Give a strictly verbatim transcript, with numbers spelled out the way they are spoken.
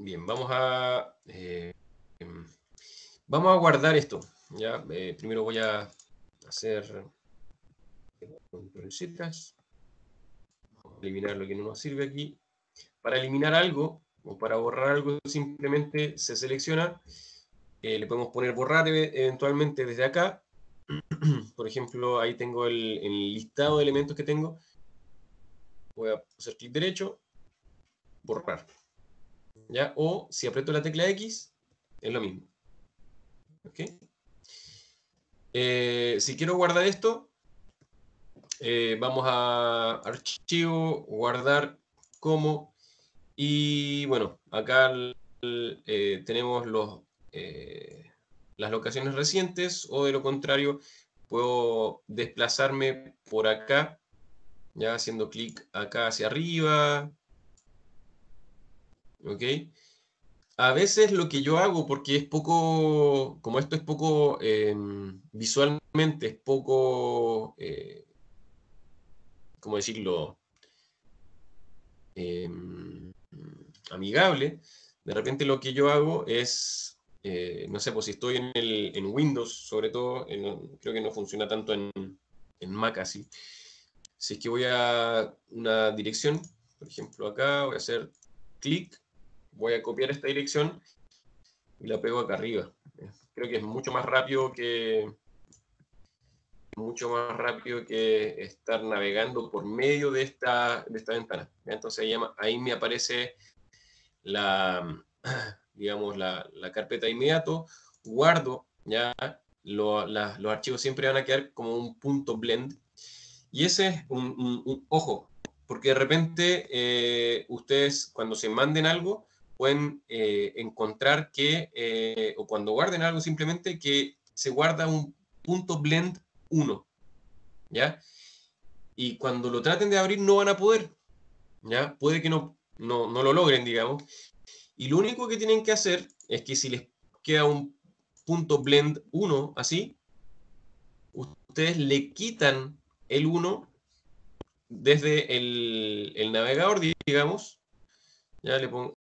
Bien, vamos a, eh, em, vamos a guardar esto. ¿Ya? Eh, primero voy a hacer control Z, eliminar lo que no nos sirve aquí. Para eliminar algo o para borrar algo simplemente se selecciona, eh, le podemos poner borrar eventualmente desde acá. Por ejemplo, ahí tengo el, el listado de elementos que tengo. Voy a hacer clic derecho, borrar. ¿Ya? O si aprieto la tecla X, es lo mismo. ¿Okay? Eh, si quiero guardar esto, eh, vamos a archivo, guardar como, y bueno, acá eh, tenemos los, eh, las locaciones recientes, o de lo contrario, puedo desplazarme por acá, ya haciendo clic acá hacia arriba, ¿ok? A veces lo que yo hago, porque es poco, como esto es poco, eh, visualmente es poco, eh, ¿cómo decirlo? Eh, amigable, de repente lo que yo hago es, eh, no sé, pues si estoy en, el, en Windows, sobre todo, en, creo que no funciona tanto en, en Mac así. Si es que voy a una dirección, por ejemplo acá, voy a hacer clic, voy a copiar esta dirección y la pego acá arriba. Creo que es mucho más rápido que mucho más rápido que estar navegando por medio de esta, de esta ventana. Entonces ahí, ahí me aparece la, digamos, la, la carpeta de inmediato, guardo, ya lo, la, los archivos siempre van a quedar como un punto blend, y ese es un, un, un ojo, porque de repente eh, ustedes cuando se manden algo pueden eh, encontrar que, eh, o cuando guarden algo simplemente, que se guarda un punto blend uno, ¿ya? Y cuando lo traten de abrir no van a poder, ¿ya? Puede que no, no, no lo logren, digamos. Y lo único que tienen que hacer es que si les queda un punto blend uno así, ustedes le quitan el uno desde el, el navegador, digamos. Ya le pongo,